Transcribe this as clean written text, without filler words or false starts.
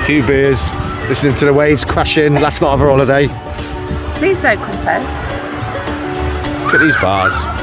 few beers, listening to the waves crashing. Last night of our holiday. Please don't confess. Look at these bars.